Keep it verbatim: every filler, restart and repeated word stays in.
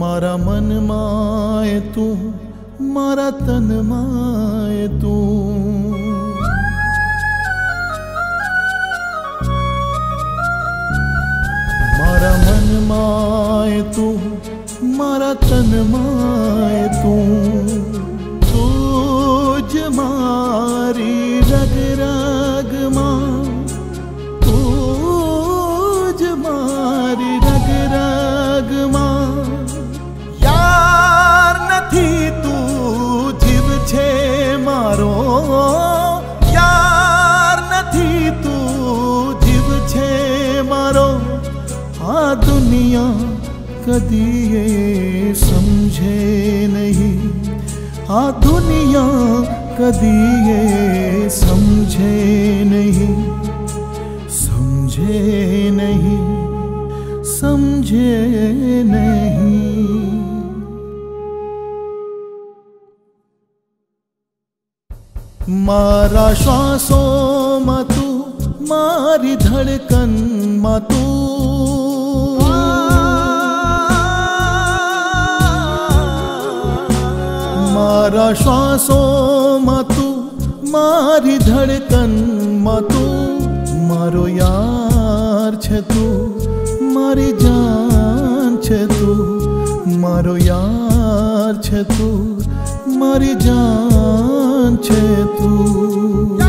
मारा मन माए तू, मारा तन माए तू। मारा मन माए तू, मारा तन माए तू। तुझ मारी रग रग मां, तुझ मारी रग रग मां। यार नथी तू जीव छे मारो, यार नथी तू जीव छे मारो। आ दुनिया कदी ये समझे नहीं, आ दुनिया कदी ये समझे नहीं, समझे नहीं, समझे नहीं। मारा श्वासों मा तू, मारी धड़कन मा तू। मारा श्वासों मा तू, मारी धड़कन मा तू। मारो यार छे तू, मारी जान छे तू। मारो यार छे तू, मारी जान छे तू।